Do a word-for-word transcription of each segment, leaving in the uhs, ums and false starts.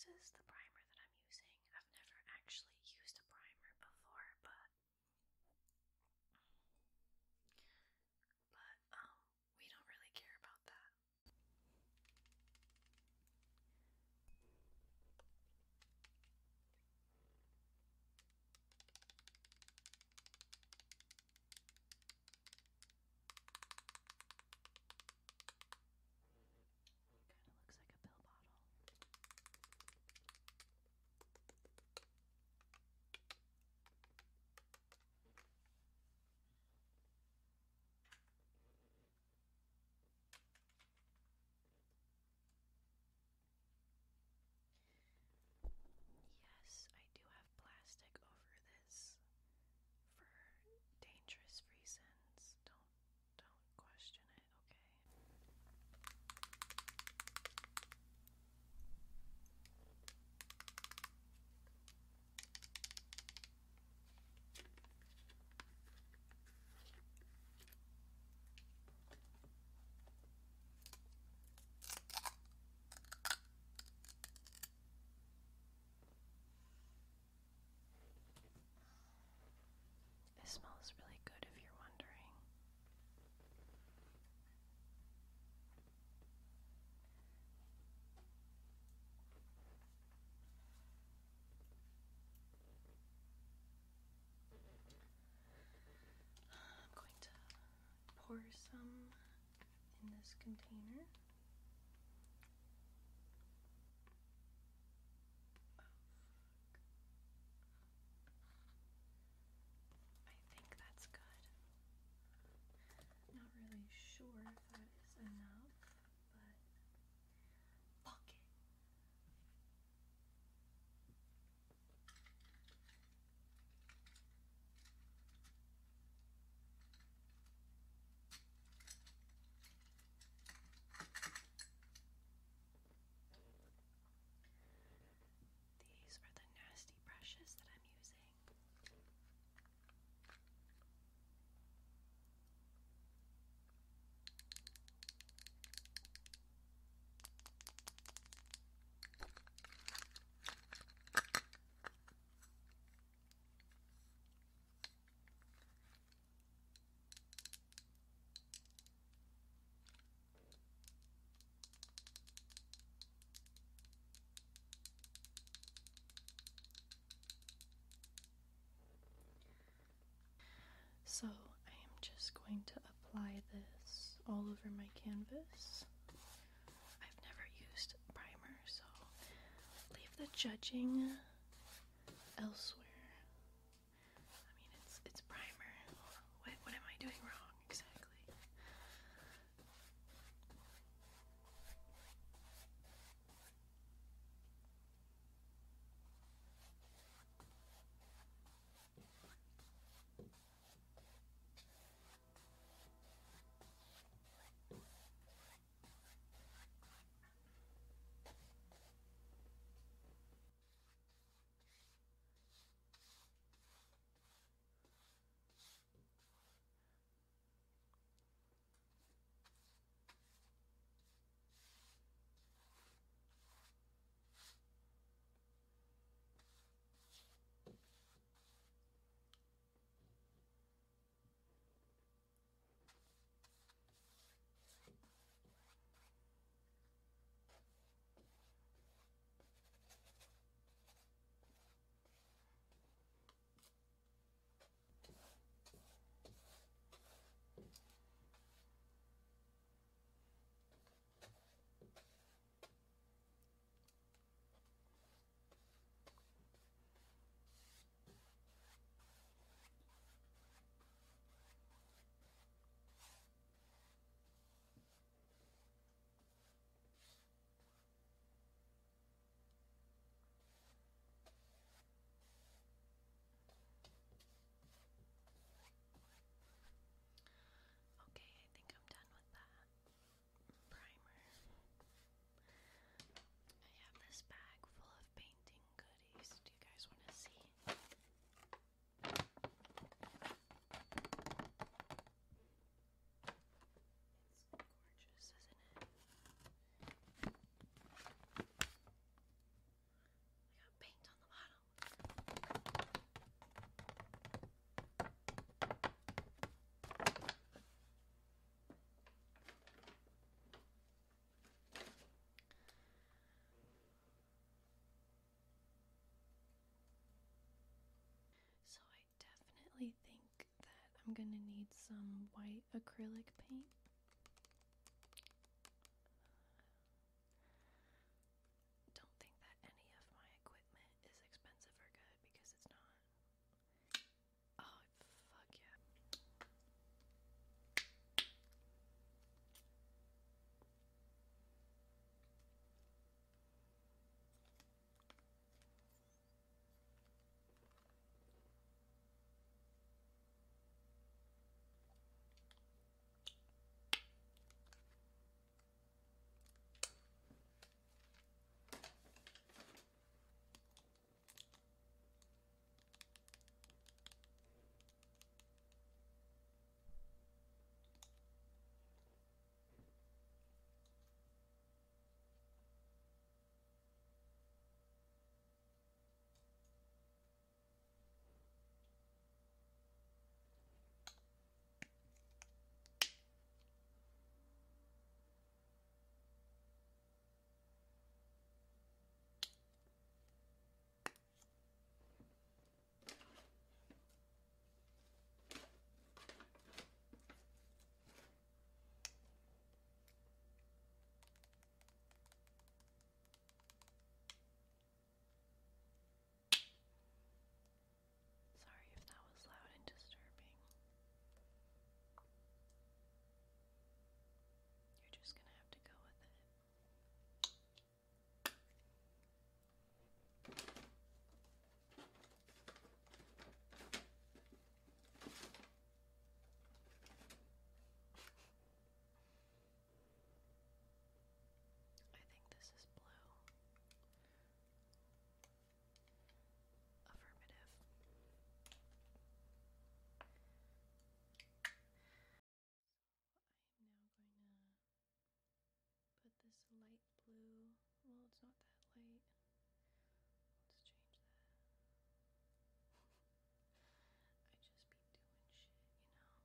this is the primer that I'm using. I've never actually used a primer before, but but um we don't really care about that. Kind of looks like a pill bottle. Yes, I do have plastic over this for dangerous reasons. Don't don't question it, okay? It smells really good if you're wondering. I'm going to pour some in this container. I think that's good. Not really sure if that is enough, but fuck it. These are the nasty brushes that I'm using. So I am just going to apply this all over my canvas. I've never used primer, so leave the judging elsewhere. I mean, it's it's primer. What, what am I doing wrong exactly? I'm gonna need some white acrylic paint. Don't think that any of my equipment is expensive or good because it's not. Oh, fuck yeah. Sorry if that was loud and disturbing. You're just gonna have to go with it. I think this is blue. Affirmative. I am now going to put this light blue. Well, it's not that light. Let's change that. I just be doing shit, you know?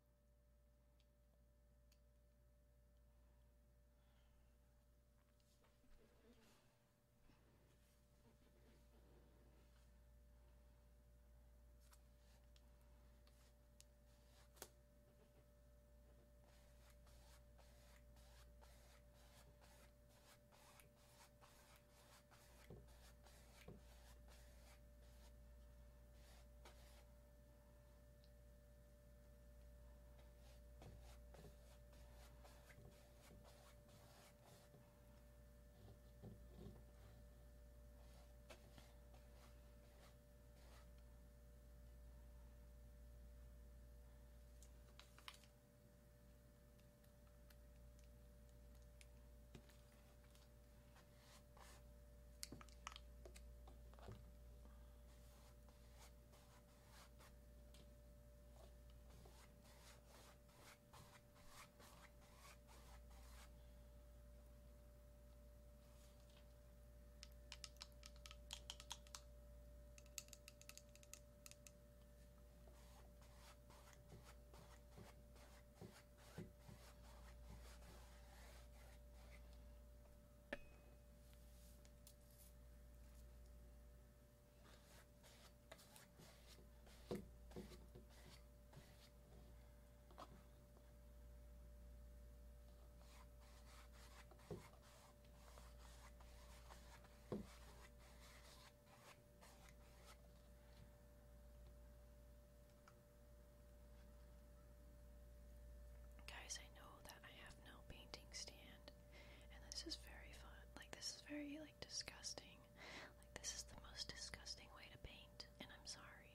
Guys, I know that I have no painting stand, and this is very fun. Like, this is very, like, disgusting. Like, this is the most disgusting way to paint, and I'm sorry.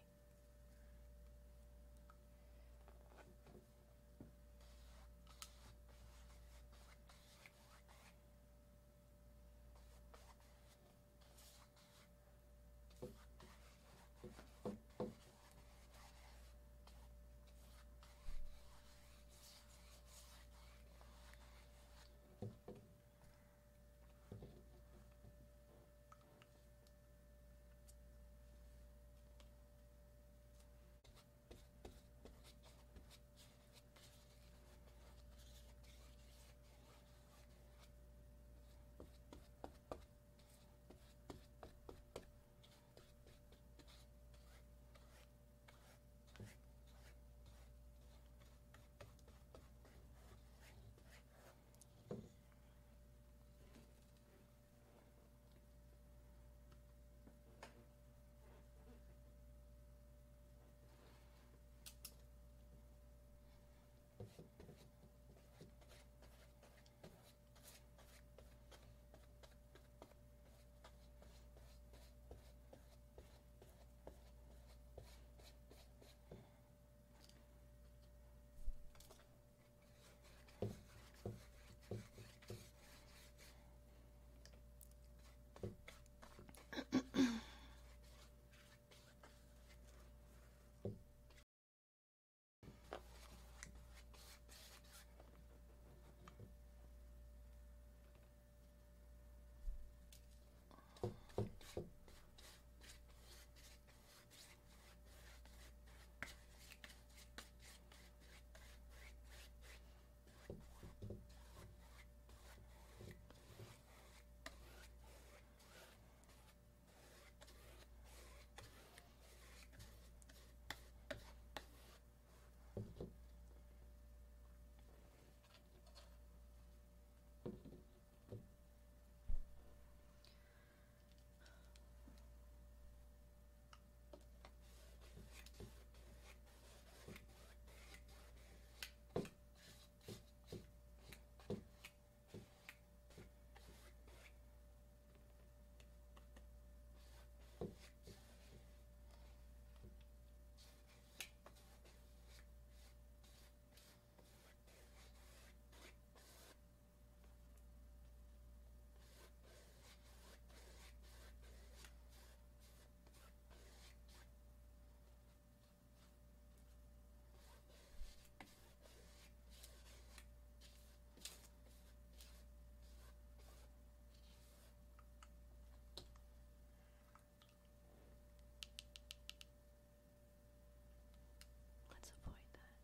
Let's avoid that.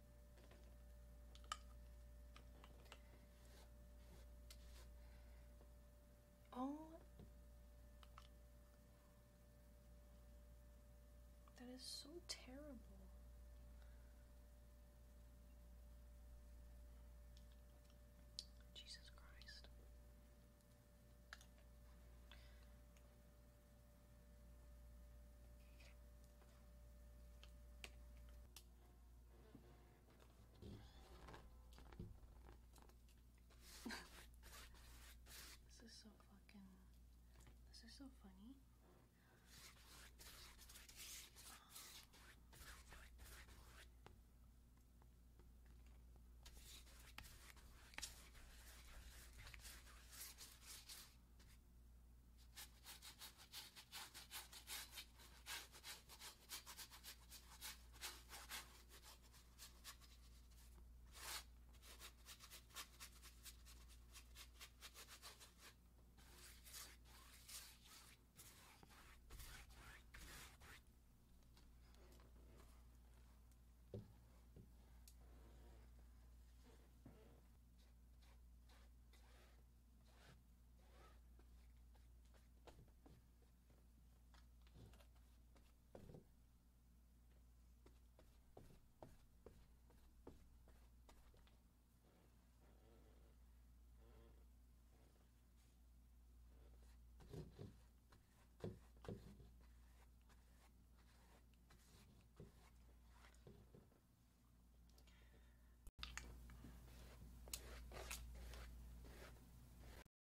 Oh, that is so terrible. Jesus Christ. This is so fucking. This is so funny.